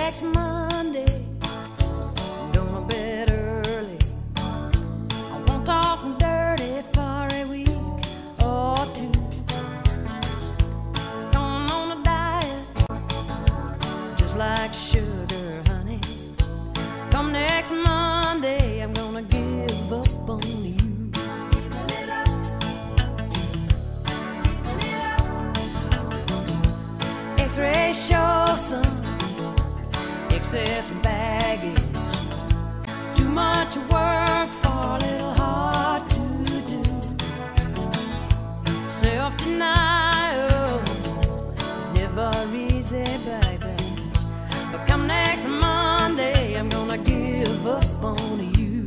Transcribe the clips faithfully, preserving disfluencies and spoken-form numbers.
next Monday, I'm gonna bed early. I won't talk dirty for a week or two. Going on a diet, just like sugar, honey. Come next Monday, I'm gonna give up on you. X-ray shows some excess baggage, too much work for a little hard to do. Self-denial is never easy, baby. But come next Monday, I'm gonna give up on you.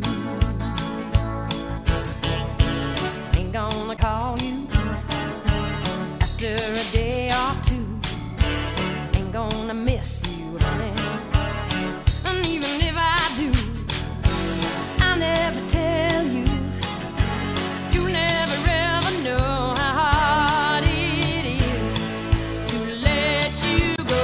Ain't gonna call you after a day or two. Ain't gonna miss you, honey. And even if I do, I'll never tell you. You never ever know how hard it is to let you go.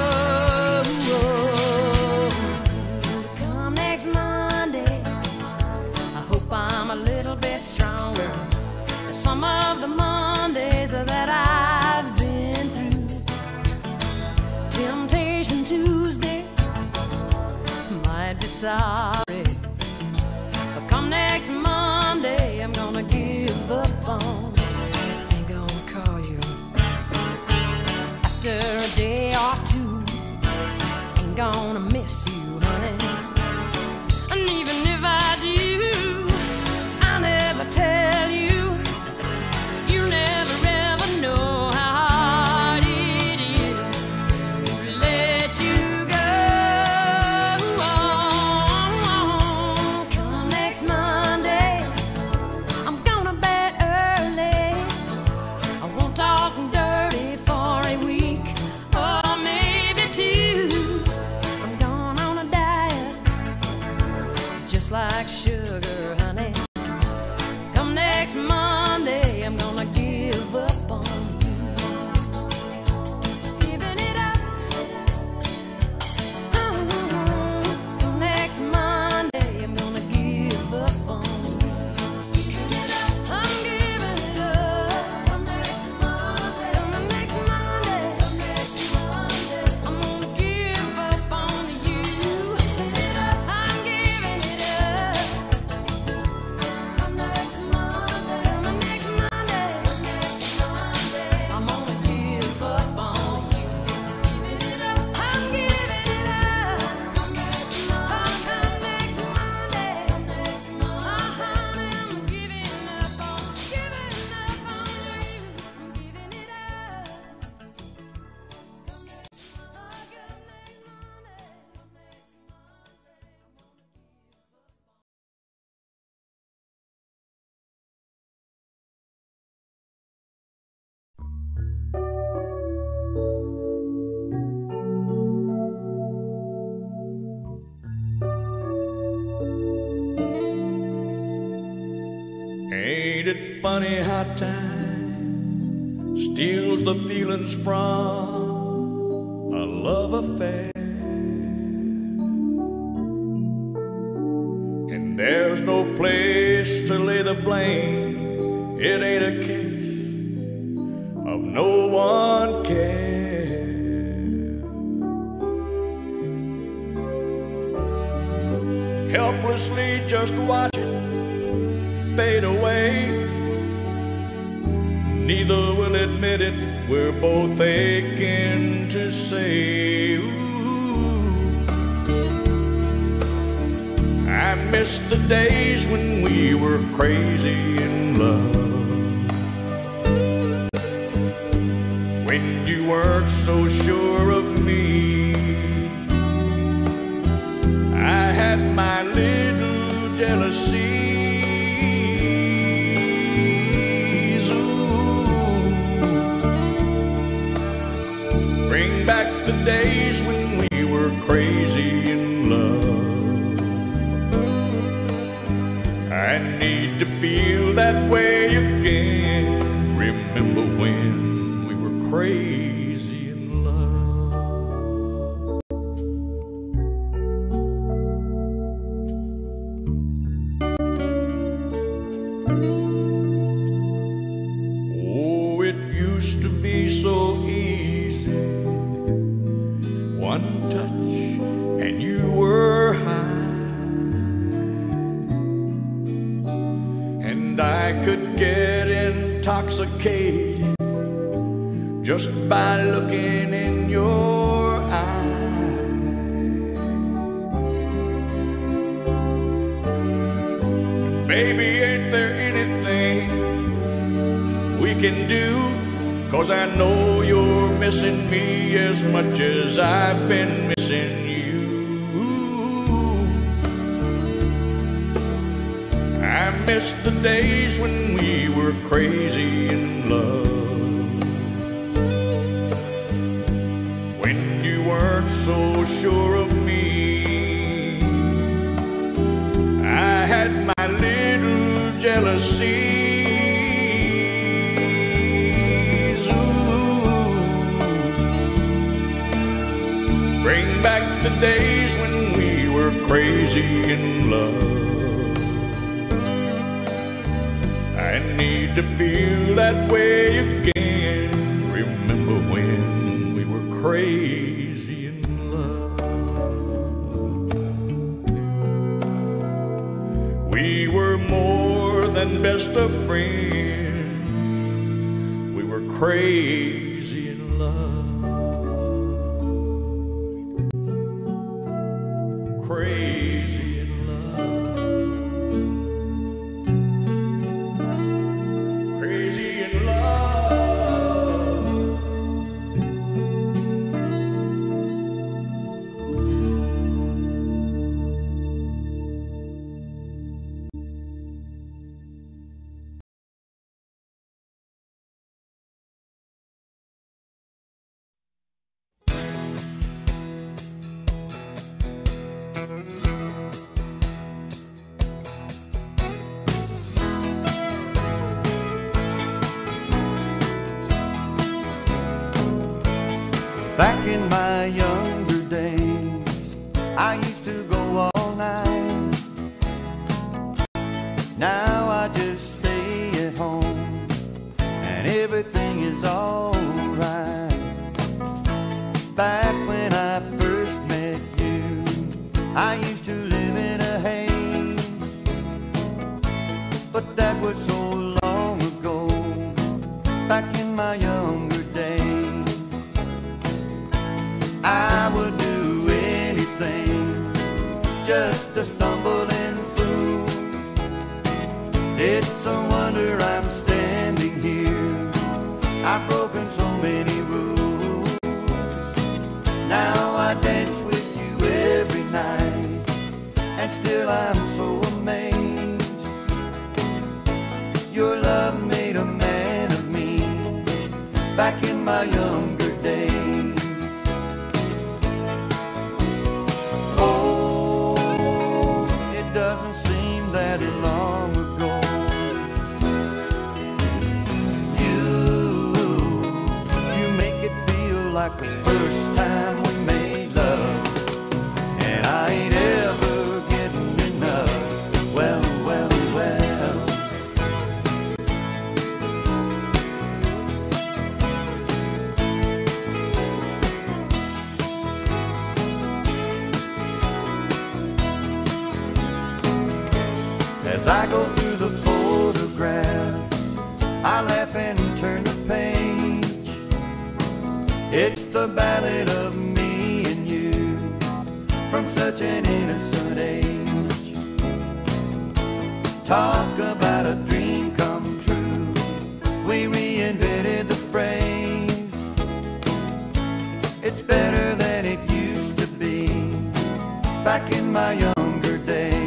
Come next Monday, I hope I'm a little bit stronger than some of the Mondays that I've been through. Temptation Tuesday might be sorry, but come next Monday, I'm gonna give up on. Ain't gonna call you after a day or two. Ain't gonna miss you, honey. And even if I do, I'll never tell you. You never ever know how hard it is to let you go. Come next Monday, I'm gonna bed early. I won't talk dirty for a week or maybe two. I'm going on a diet, just like sugar, honey. Come next Monday, I'm gonna give up on you. Giving it up. Oh, next Monday, I'm gonna give up on you. I'm giving it up. Come next Monday. Come next Monday. Come next Monday. I'm gonna give up on you. I'm giving it up. Come next Monday. Come next Monday. Come next Monday. I'm gonna give up on you. Giving it up. I'm giving it up. Come next Monday. Come next Monday. Come next Monday. I'm giving up on, giving up on you. I'm giving it up. Come next Monday. Come next Monday. Come next Ain't it funny how time steals the feelings from a love affair? And there's no place to lay the blame. It ain't a case of no one care. Helplessly just watch it fade away. Neither will admit it. We're both aching to say, ooh, I miss the days when we were crazy in love, when you weren't so sure of me. I had my little jealousy. Bring back the days when we were crazy in love. I need to feel that way again. Remember when we were crazy in love. intoxicated just by looking in your eyes. Baby, ain't there anything we can do? 'Cause I know you're missing me as much as I've been missing you. I miss the days when we were crazy in love, when you weren't so sure of me. I had my little jealousies. Ooh. Bring back the days when we were crazy in love. I need to feel that way again. Remember when we were crazy in love? We were more than best of friends. We were crazy in love. Crazy in love. Crazy in love. Back in my younger days, I used to go all night. Now I just stay at home and everything is alright. Back when I first met you, I used to live in a haze, but that was so long ago. Back in my younger days, I would do anything just to stumble in through. It's a wonder I'm standing here. I've broken so many rules. Now I dance with you every night, and still I'm so amazed. Your love made a man of me back in my younger days. Doesn't seem that long ago. You, you make it feel like the first time we made love, and I ain't ever getting enough. Well, well, well. As I go through the photographs, I laugh and turn the page. It's the ballad of me and you from such an innocent age. Talk about a dream come true. We reinvented the phrase. It's better than it used to be back in my younger days.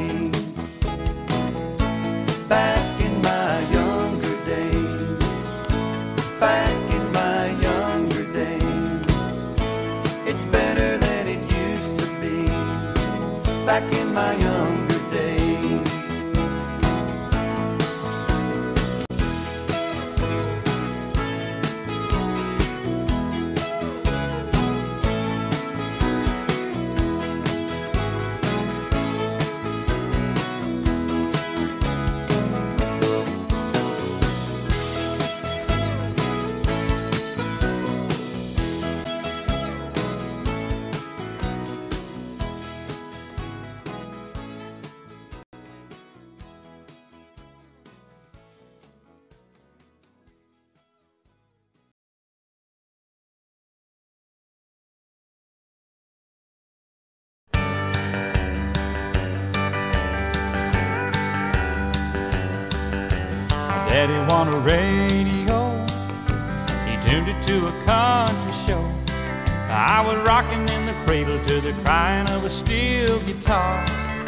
Back in my younger days, back in my younger days, it's better than it used to be, back in my younger days. Daddy won a radio, he tuned it to a country show. I was rocking in the cradle to the crying of a steel guitar.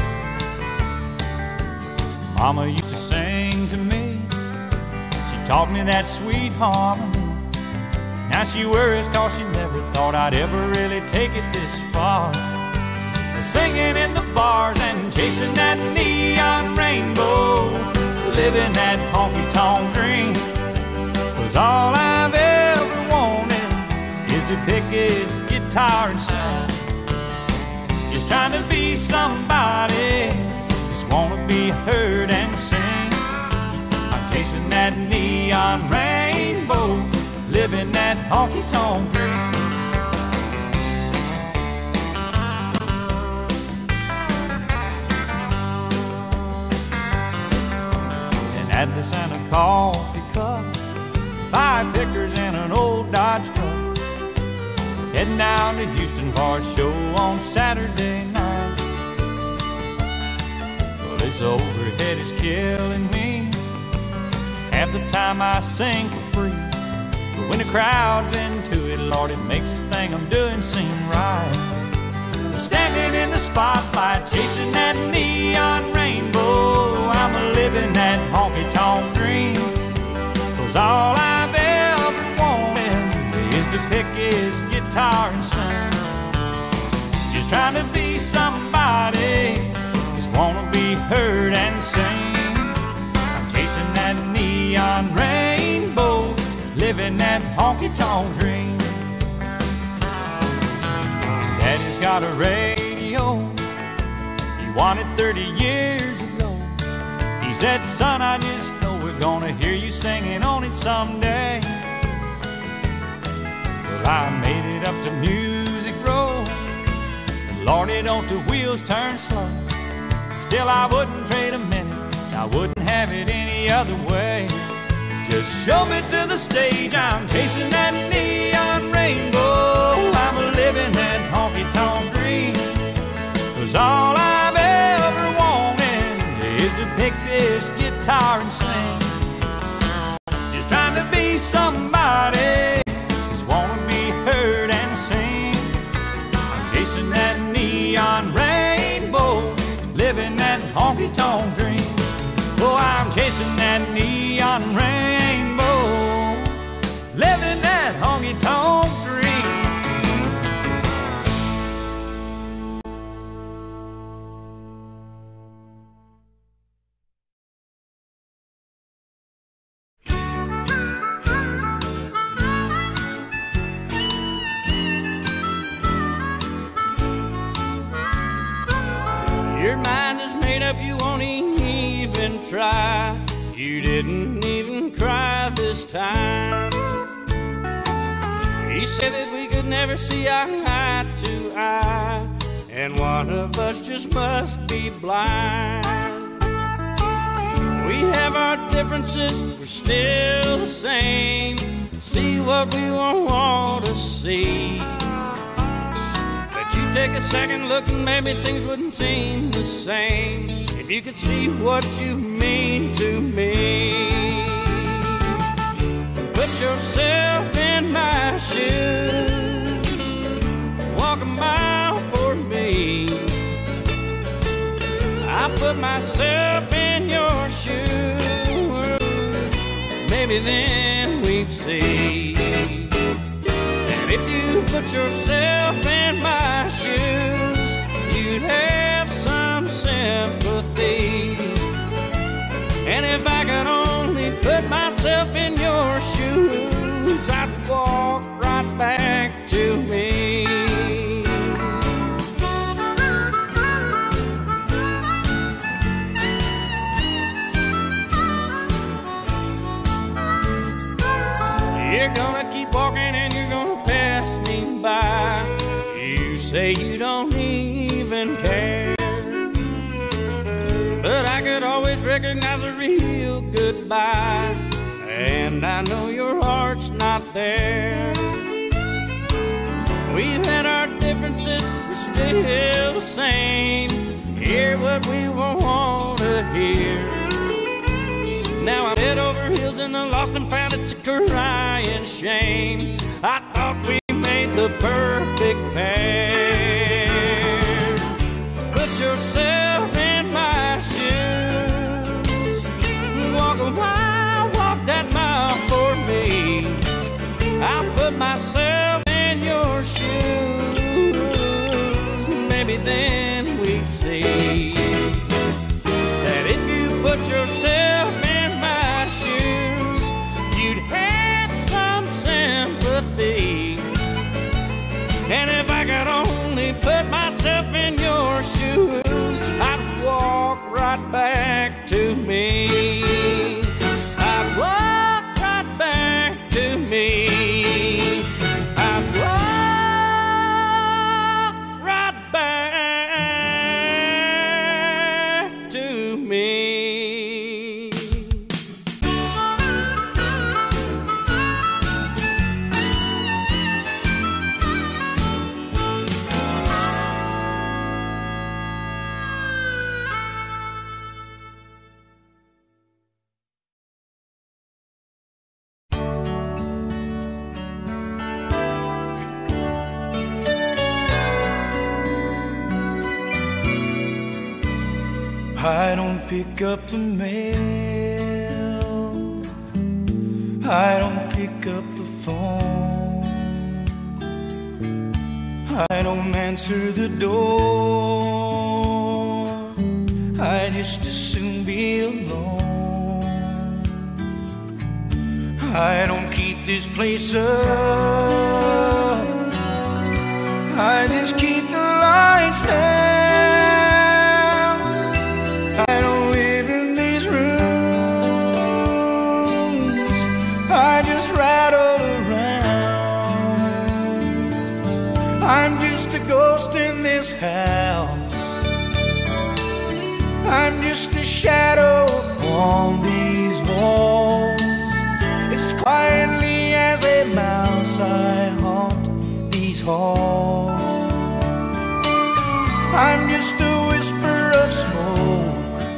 Mama used to sing to me, she taught me that sweet harmony. Now she worries cause she never thought I'd ever really take it this far. Singing in the bars and chasing that neon rainbow, living that honky-tonk dream. Was all I've ever wanted is to pick his guitar and sing. Just trying to be somebody, just wanna be heard and sing. I'm chasing that neon rainbow, living that honky-tonk dream. Atlas and a coffee cup, five pickers and an old Dodge truck, heading down to Houston for a show on Saturday night. Well, this overhead is killing me. Half the time I sing for free, but when the crowd's into it, Lord, it makes this thing I'm doing seem right. Standing in the spotlight, chasing that neon rainbow, I'm a living that honky-tonk dream. Cause all I've ever wanted is to pick his guitar and sing. Just trying to be somebody, just wanna be heard and sing. I'm chasing that neon rainbow, living that honky-tonk dream. Daddy's got a radio, he won it thirty years ago. He said, son, I just know we're gonna hear you singing on it someday. Well, I made it up to Music Row, Lordy, don't the wheels turn slow. Still I wouldn't trade a minute, I wouldn't have it any other way. Just show me to the stage, I'm chasing that neon rainbow, I'm a living that honky-tonk dream. Cause all I've ever wanted is to pick this guitar and sing. Just trying to be somebody, just wanna be heard and sing. I'm chasing that neon rainbow, living that honky-tonk dream. Oh, I'm chasing that neon rainbow, living that honky-tonk dream. Your mind is made up, you won't even try. You didn't even cry this time. He said that we could never see eye to eye, and one of us just must be blind. We have our differences, we're still the same. See what we won't want to see. You take a second look and maybe things wouldn't seem the same if you could see what you mean to me. Put yourself in my shoes, walk a mile for me. I put myself in your shoes, maybe then we'd see. If you put yourself in my shoes, you'd have some sympathy. And if I could only put myself in your shoes, I'd walk right back to me. You're gonna keep walking and you're gonna pass me by. You say you don't even care, but I could always recognize a real goodbye, and I know your heart's not there. We've had our differences, we're still the same. Hear what we won't want to hear. Now I'm head over heels and the lost and found, it's a crying shame. I thought we made the perfect pair. Put yourself in my shoes, walk a mile, walk that mile for me. I'll put myself in your shoes, maybe then we'd see that if you put yourself in my shoes, you'd have some sympathy. And if I could only put myself in your shoes, I'd walk right back to me. I'd walk right back to me. I'd walk right back to me. I don't pick up the mail, I don't pick up the phone, I don't answer the door, I just as soon be alone. I don't keep this place up, I just keep the lights down. I don't live in these rooms, I just rattle around. I'm just a ghost in this house, I'm just a shadow upon these walls. As quietly as a mouse I haunt these halls. I'm just a whisper of smoke,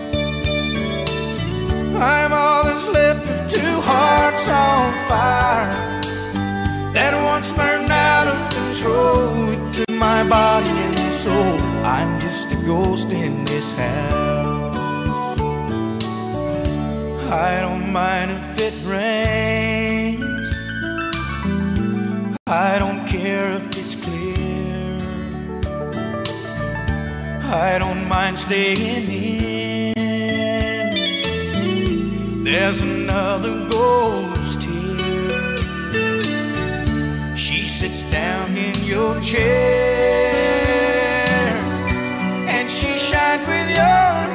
I'm all that's left of two hearts on fire that once burned out of control. It took my body and soul. I'm just a ghost in this house. I don't mind if it rains, I don't care if it's clear, I don't mind staying in. There's another ghost here, she sits down in your chair and she shines with your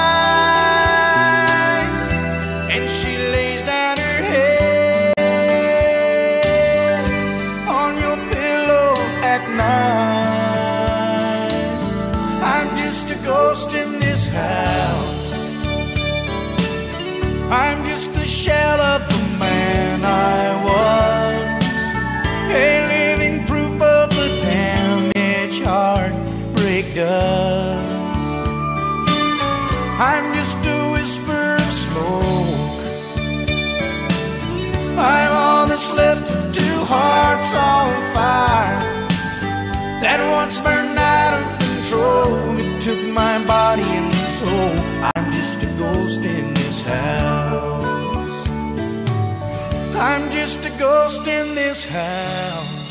light, and she lays down her head on your pillow at night. I'm just a ghost in this house, I'm just a shell of the man I was, a living proof of the damage heartbreak does. I'm just a whisper of smoke, I'm all that's left of two hearts on fire that once burned out of control. It took my body and soul. I'm just a ghost in this house, I'm just a ghost in this house,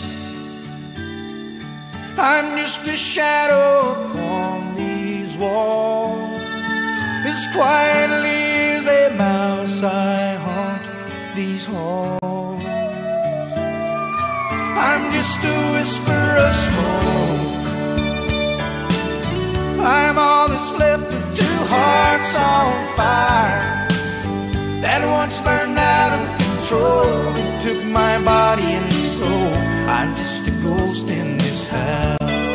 I'm just a shadow upon these walls. As quietly as a mouse I haunt these halls. I'm just a whisper of smoke, I'm all that's left of two hearts on fire that once burned out of control. It took my body and soul. I'm just a ghost in this house.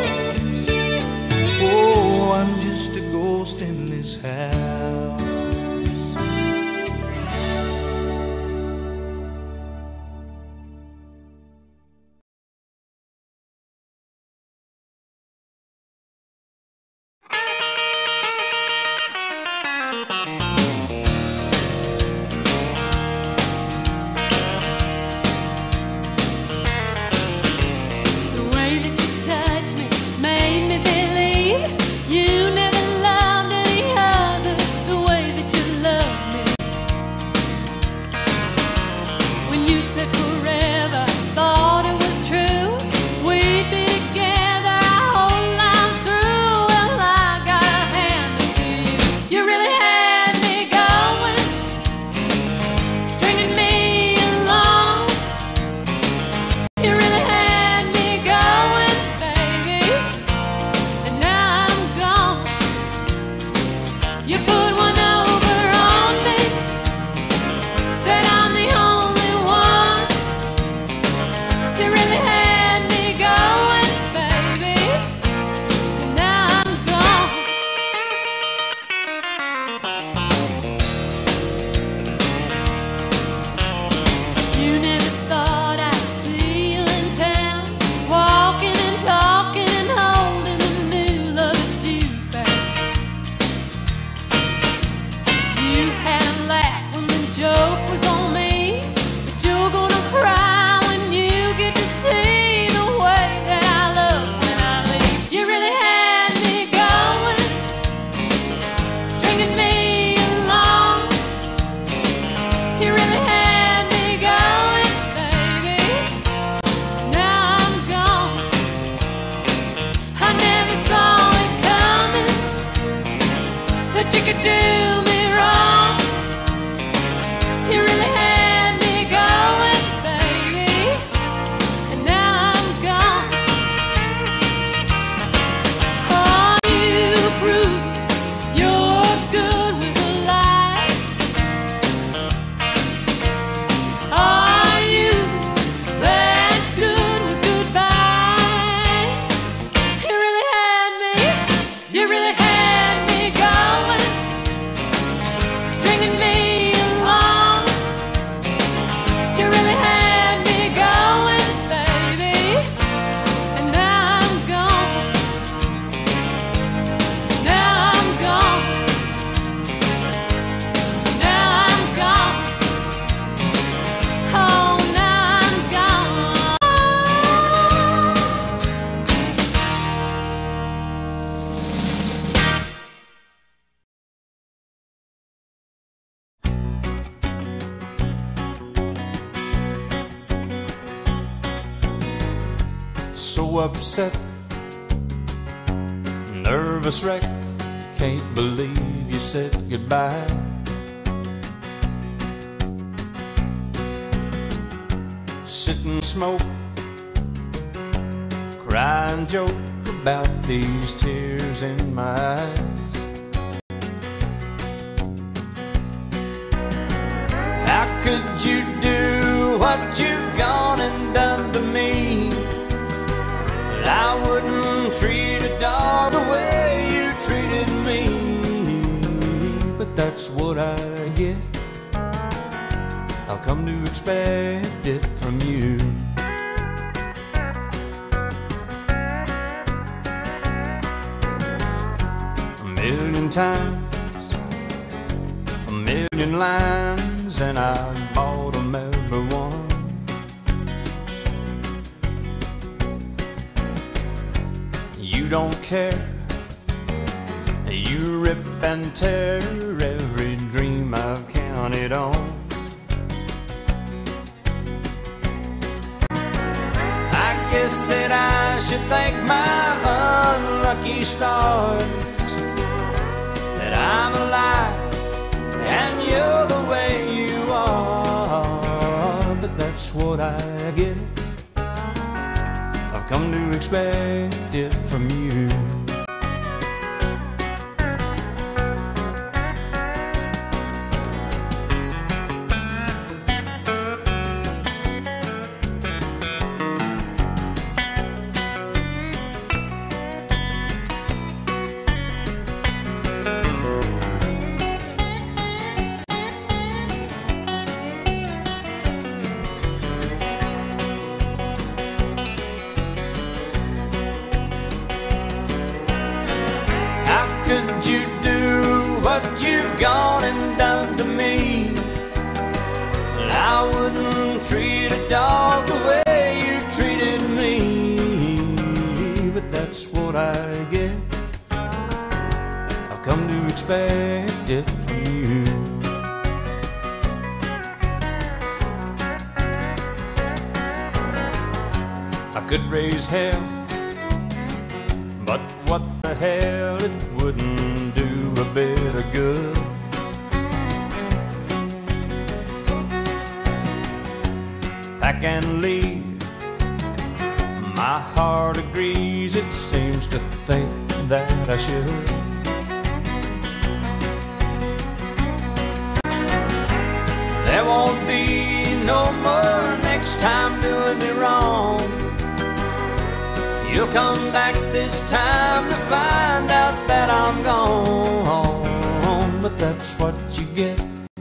Oh, I'm just a ghost in this house. do me wrong. You really had me going, baby, and now I'm gone. Oh, you prove you're good with a lie. Are you that good with goodbye? You really had me, you really had me going, stringing me along. You really had me going, baby, and now I'm gone. Now I'm gone. Now I'm gone. Oh, now I'm gone. So upset, nervous wreck, can't believe you said goodbye. Sit and smoke, cry and joke about these tears in my eyes. How could you do what you've gone and done to me? I wouldn't treat a dog the way you treated me, but that's what I get. I've come to expect it from you. A million times, a million lines, and I bought them every one. You don't care, you rip and tear every dream I've counted on. I guess that I should thank my unlucky stars that I'm alive and you're the way you are, but that's what I get. I've come to expect it from you. Could you do what you've gone and done to me? I wouldn't treat a dog the way you treated me, but that's what I get. I've come to expect it from you. I could raise hell, but what the hell, it wouldn't do a bit of good. Pack and leave, my heart agrees, it seems to think that I should. There won't be no more next time doing me wrong. You'll come back this time to find out that I'm gone, but that's what you get.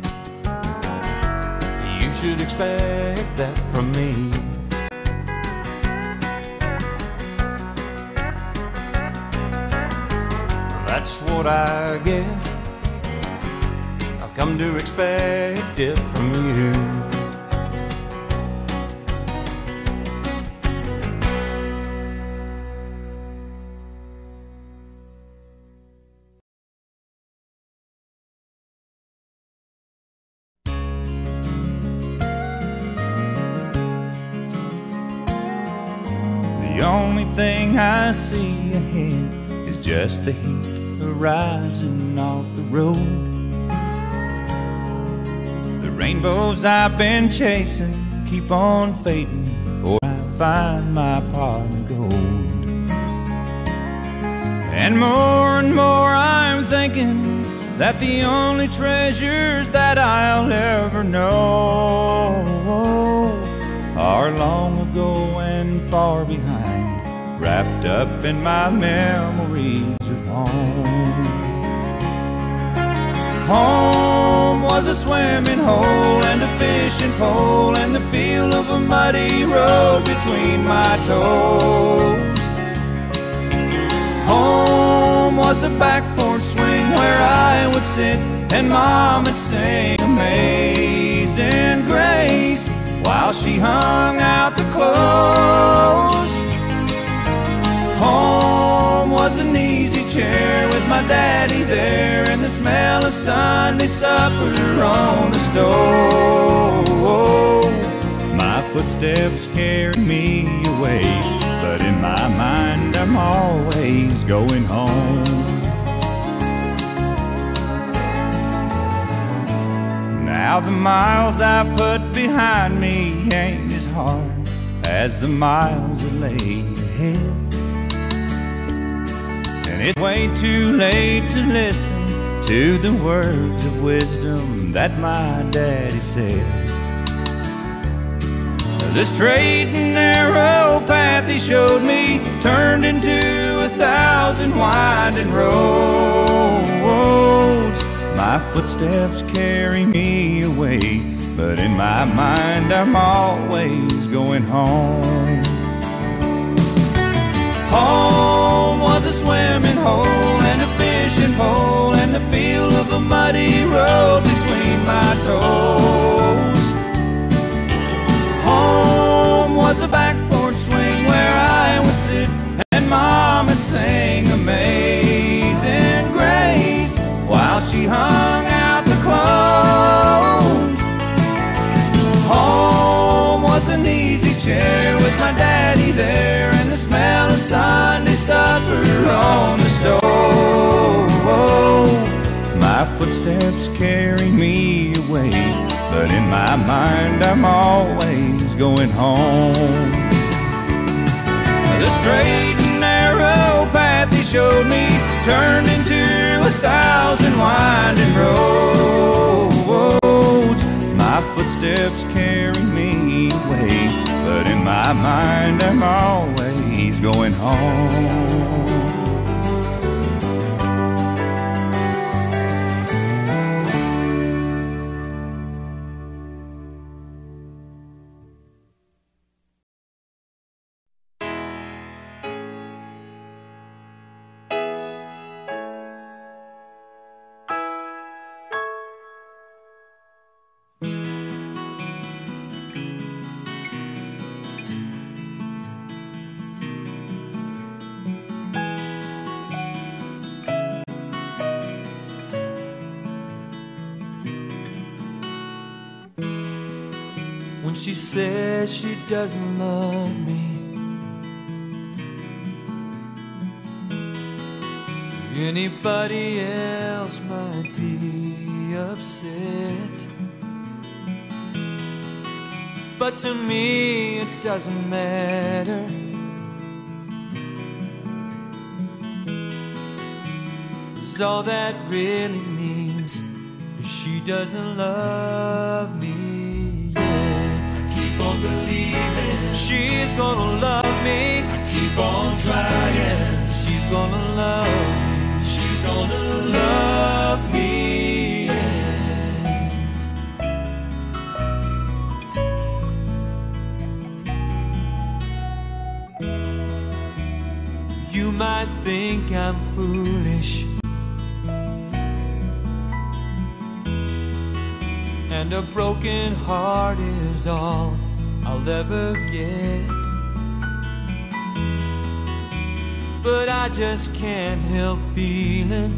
You should expect that from me. That's what I get. I've come to expect it from you. The only thing I see ahead is just the heat horizon off the road. The rainbows I've been chasing keep on fading before I find my pot of gold. And more and more I'm thinking that the only treasures that I'll ever know are long ago and far behind, wrapped up in my memories of home. Home was a swimming hole and a fishing pole and the feel of a muddy road between my toes. Home was a back porch swing where I would sit and Mom would sing Amazing Grace while she hung out the clothes. Home was an easy chair with my daddy there and the smell of Sunday supper on the stove. My footsteps carry me away, but in my mind I'm always going home. Now the miles I put behind me ain't as hard as the miles that lay ahead. And it's way too late to listen to the words of wisdom that my daddy said. The straight and narrow path he showed me turned into a thousand winding roads. My footsteps carry me away, but in my mind I'm always going home. Home was a swimming hole and a fishing pole and the feel of a muddy road between my toes. Home was a back porch swing where I would sit and Mom would sing Amazing Grace while she hung out the clothes. Home was an easy chair with my daddy there and the smell of Sunday supper on the stove. My footsteps carry me away, but in my mind I'm always going home. The straight and narrow path he showed me turned into a thousand winding roads. My footsteps carry me away, but in my mind I'm always going home. When she says she doesn't love me, anybody else might be upset, but to me it doesn't matter. 'Cause all that really means is she doesn't love me. Believing she's gonna love me. I keep on trying. She's gonna love me. She's gonna love me. You might think I'm foolish, and a broken heart is all I'll ever get, but I just can't help feeling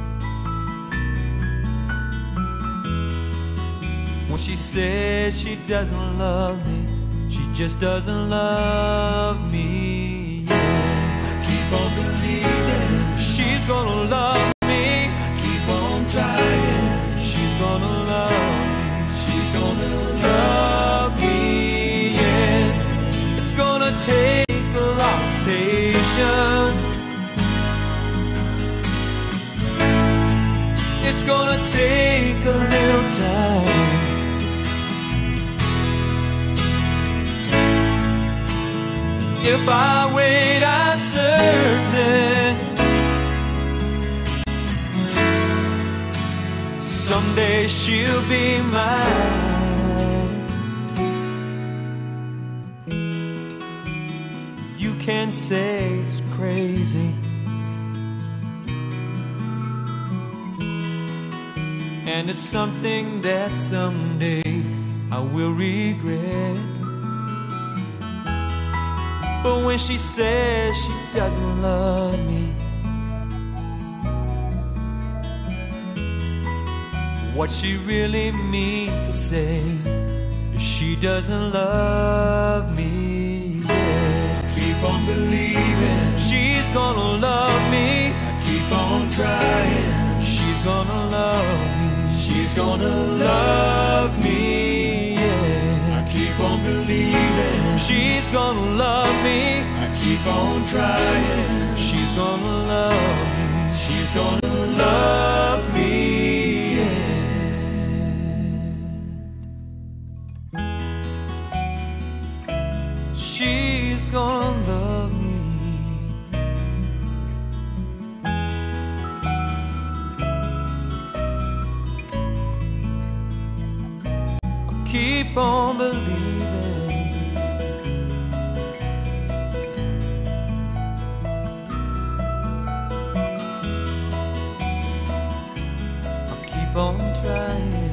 when she says she doesn't love me, she just doesn't love me yet. I keep on believing she's gonna love me. it's gonna take a little time. If I wait, I'm certain someday she'll be mine. You can say it's crazy, and it's something that someday I will regret. But when she says she doesn't love me, what she really means to say is she doesn't love me yet. Keep on believing She's gonna love me. I keep on trying. She's gonna love me. She's gonna love me. Yeah. I keep on believing She's gonna love me. I keep on trying. She's gonna love me. She's gonna love me. She's gonna love me. I'll keep on believing. I'll keep on trying.